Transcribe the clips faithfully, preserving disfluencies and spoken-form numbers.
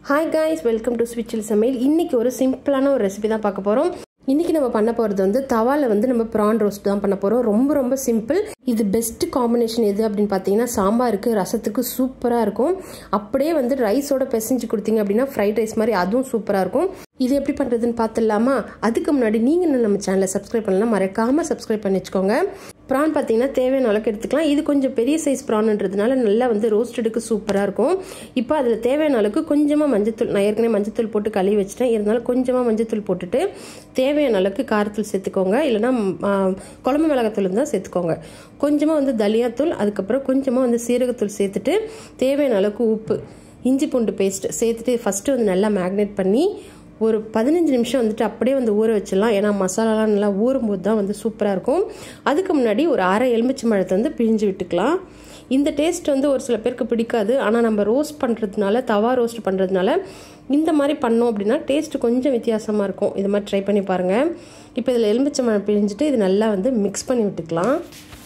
Hi guys, welcome to Switch சமையல். இன்னைக்கு ஒரு சிம்பிளான ஒரு ரெசிபி தான் பார்க்க போறோம். இன்னைக்கு நம்ம பண்ண போறது வந்து தவால வந்து நம்ம prawn roast தான் பண்ண போறோம். ரொம்ப ரொம்ப சிம்பிள். இது பெஸ்ட் காம்பினேஷன் எது அப்படினு பாத்தீங்கன்னா சாம்பாருக்கு ரசத்துக்கு சூப்பரா இருக்கும். அப்படியே வந்து ரைஸோட பிசைஞ்சு கொடுத்தீங்க அப்படினா ஃப்ரைட் ரைஸ் மாதிரி அதுவும் சூப்பரா இருக்கும். இது எப்படி பண்றதுன்னு பார்த்தலாமா? அதுக்கு முன்னாடி நீங்க நம்ம சேனலை சப்ஸ்கிரைப் பண்ணலாம் மறக்காம சப்ஸ்கிரைப் பண்ணி வெச்சுக்கோங்க. prawn பாத்தீங்கன்னா தேவையான அளவுக்கு எடுத்துக்கலாம். இது கொஞ்சம் பெரிய சைஸ் prawnன்றதுனால நல்லா வந்து ரோஸ்டடுக்கு சூப்பரா இருக்கும். இப்போ அதுல தேவையான அளவுக்கு கொஞ்சமா மஞ்சள் நான் ஏற்கனவே மஞ்சள் போட்டு கழுவி வச்சிட்டேன். இருந்தாலும் கொஞ்சமா மஞ்சள் போட்டுட்டு தேவையான அளவுக்கு காரத்தூள் சேர்த்துக்கோங்க. இல்லனா குழம்பு மிளகாய்த்தூள் இருந்தா சேர்த்துக்கோங்க. கொஞ்சமா வந்து தனியாத்தூள், அதுக்கு அப்புறம் கொஞ்சமா வந்து சீரகத்தூள் சேர்த்துட்டு தேவையான அளவுக்கு உப்பு, இஞ்சி பூண்டு பேஸ்ட் சேர்த்துட்டு ஃபர்ஸ்ட் வந்து நல்லா மேக்னேட் பண்ணி ஒரு பதினஞ்சு நிமிஷம் வந்துட்டு அப்படியே வந்து ஊற வச்சிடலாம். ஏன்னா மசாலாலாம் நல்லா ஊறும்போது தான் வந்து சூப்பராக இருக்கும். அதுக்கு முன்னாடி ஒரு அரை எலுமிச்சை பழத்தை வந்து பிழிஞ்சு விட்டுக்கலாம். இந்த டேஸ்ட் வந்து ஒரு சில பேருக்கு பிடிக்காது. ஆனால் நம்ம ரோஸ்ட் பண்ணுறதுனால, தவா ரோஸ்ட் பண்ணுறதுனால இந்த மாதிரி பண்ணோம் அப்படின்னா டேஸ்ட் கொஞ்சம் வித்தியாசமாக இருக்கும். இது மாதிரி ட்ரை பண்ணி பாருங்கள். இப்போ இதில் எலுமிச்சை பழம் பிழிஞ்சிட்டு இது நல்லா வந்து மிக்ஸ் பண்ணி விட்டுக்கலாம்.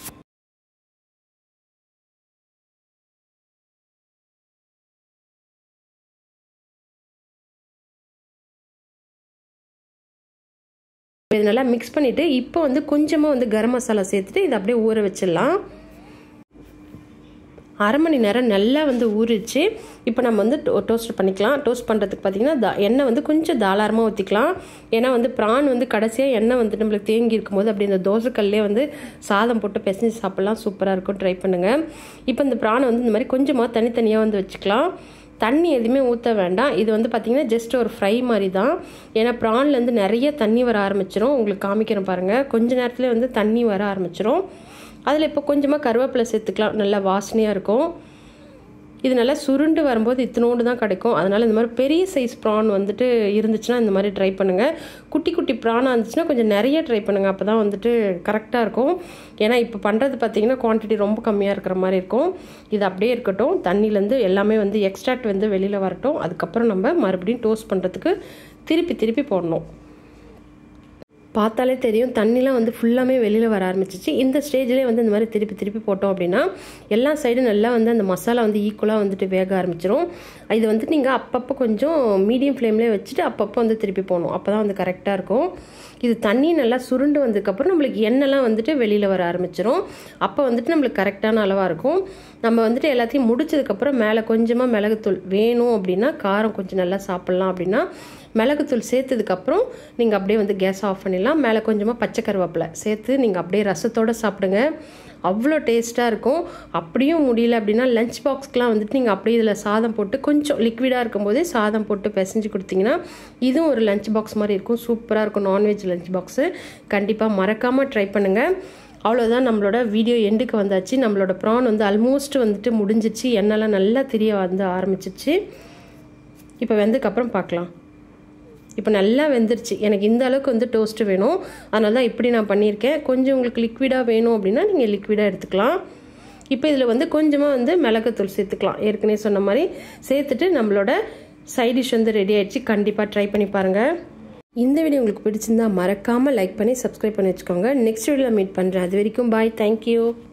இது நல்லா மிக்ஸ் பண்ணிட்டு இப்போ வந்து கொஞ்சமா வந்து கரம் மசாலா சேர்த்துட்டு இதை அப்படியே ஊற வச்சிடலாம். அரை மணி நேரம் நல்லா வந்து ஊறிச்சு. இப்போ நம்ம வந்து டோஸ்ட் பண்ணிக்கலாம். டோஸ்ட் பண்ணுறதுக்கு பார்த்தீங்கன்னா எண்ணெய் வந்து கொஞ்சம் தாராளமாக ஊற்றிக்கலாம். ஏன்னா வந்து பிரான் வந்து கடைசியாக எண்ணெய் வந்து நம்மளுக்கு தேங்கி இருக்கும்போது அப்படி இந்த தோசைக்கல்லே வந்து சாதம் போட்டு பிசைஞ்சு சாப்பிட்லாம். சூப்பராக இருக்கும். ட்ரை பண்ணுங்கள். இப்போ இந்த பிரானை வந்து இந்த மாதிரி கொஞ்சமாக தனித்தனியாக வந்து வச்சுக்கலாம். தண்ணி எதுவுமே ஊற்ற வேண்டாம். இது வந்து பார்த்திங்கன்னா ஜஸ்ட் ஒரு ஃப்ரை மாதிரி தான். ஏன்னா ப்ரான்லேருந்து நிறைய தண்ணி வர ஆரம்பிச்சிடும். உங்களுக்கு காமிக்கிறேன் பாருங்கள். கொஞ்ச நேரத்தில் வந்து தண்ணி வர ஆரம்பிச்சிடும். அதில் இப்போ கொஞ்சமாக கருவேப்பிலை சேர்த்துக்கலாம். நல்லா வாசனையாக இருக்கும். இது நல்லா சுருண்டு வரும்போது இத்தினோண்டு தான் கிடைக்கும். அதனால் இந்த மாதிரி பெரிய சைஸ் ப்ரான் வந்துட்டு இருந்துச்சுன்னா இந்த மாதிரி ட்ரை பண்ணுங்கள். குட்டி குட்டி ப்ரானாக இருந்துச்சுன்னா கொஞ்சம் நிறைய ட்ரை பண்ணுங்கள். அப்போ தான் வந்துட்டு கரெக்டாக இருக்கும். ஏன்னா இப்போ பண்ணுறது பார்த்திங்கன்னா குவான்டிட்டி ரொம்ப கம்மியாக இருக்கிற மாதிரி இருக்கும். இது அப்படியே இருக்கட்டும். தண்ணியிலேருந்து எல்லாமே வந்து எக்ஸ்ட்ராக்ட் வந்து வெளியில் வரட்டும். அதுக்கப்புறம் நம்ம மறுபடியும் டோஸ்ட் பண்ணுறதுக்கு திருப்பி திருப்பி போடணும். பார்த்தாலே தெரியும் தண்ணிலாம் வந்து ஃபுல்லாமே வெளியில் வர ஆரம்பிச்சிச்சு. இந்த ஸ்டேஜ்லேயே வந்து இந்த மாதிரி திருப்பி திருப்பி போட்டோம் அப்படின்னா எல்லா சைடும் நல்லா வந்து அந்த மசாலா வந்து ஈக்குவலாக வந்துட்டு வேக ஆரம்பிச்சிடும். இது வந்து நீங்கள் அப்பப்போ கொஞ்சம் மீடியம் ஃப்ளேம்லேயே வச்சுட்டு அப்பப்போ வந்து திருப்பி போகணும். அப்போ தான் வந்து கரெக்டாக இருக்கும். இது தண்ணி நல்லா சுருண்டு வந்ததுக்கப்புறம் நம்மளுக்கு எண்ணெய்லாம் வந்துட்டு வெளியில் வர ஆரம்பிச்சிடும். அப்போ வந்துட்டு நம்மளுக்கு கரெக்டான அளவாக இருக்கும். நம்ம வந்துட்டு எல்லாத்தையும் முடிச்சதுக்கப்புறம் மேலே கொஞ்சமாக மிளகுத்தூள் வேணும் அப்படின்னா, காரம் கொஞ்சம் நல்லா சாப்பிட்லாம் அப்படின்னா மிளகுத்தூள் சேர்த்ததுக்கப்புறம் நீங்கள் அப்படியே வந்து கேஸ் ஆஃப் பண்ணிடலாம். மேலே கொஞ்சமாக பச்சை கருவேப்பிலை சேர்த்து நீங்கள் அப்படியே ரசத்தோடு சாப்பிடுங்க. அவ்வளோ டேஸ்ட்டாக இருக்கும். அப்படியும் முடியல அப்படின்னா லஞ்ச் பாக்ஸ்க்கெலாம் வந்துட்டு நீங்கள் அப்படியே இதில் சாதம் போட்டு கொஞ்சம் லிக்விடாக இருக்கும்போதே சாதம் போட்டு பிசைஞ்சு கொடுத்தீங்கன்னா இதுவும் ஒரு லஞ்ச் பாக்ஸ் மாதிரி இருக்கும். சூப்பராக இருக்கும். Non veg lunch box. கண்டிப்பாக மறக்காமல் ட்ரை பண்ணுங்கள். அவ்வளோதான், நம்மளோட வீடியோ எண்டுக்கு வந்தாச்சு. நம்மளோட ப்ரான் வந்து ஆல்மோஸ்ட் வந்துட்டு முடிஞ்சிச்சு. எண்ணெய்லாம் நல்லா தெரிய வந்து ஆரம்பிச்சிச்சு. இப்போ வெந்ததுக்கப்புறம் பார்க்கலாம். இப்போ நல்லா வெந்துருச்சு. எனக்கு இந்த அளவுக்கு வந்து டோஸ்ட்டு வேணும். அதனால தான் இப்படி நான் பண்ணியிருக்கேன். கொஞ்சம் உங்களுக்கு லிக்விடாக வேணும் அப்படின்னா நீங்கள் லிக்விடாக எடுத்துக்கலாம். இப்போ இதில் வந்து கொஞ்சமாக வந்து மிளகுத்தூள் சேர்த்துக்கலாம். ஏற்கனவே சொன்ன மாதிரி சேர்த்துட்டு நம்மளோட சைட் டிஷ் வந்து ரெடி ஆகிடுச்சு. கண்டிப்பாக ட்ரை பண்ணி பாருங்கள். இந்த வீடியோ உங்களுக்கு பிடிச்சிருந்தா மறக்காமல் லைக் பண்ணி சப்ஸ்கிரைப் பண்ணி வச்சுக்கோங்க. நெக்ஸ்ட் வீடியோவில் மீட் பண்ணுறேன். அது வரைக்கும் பாய். தேங்க்யூ.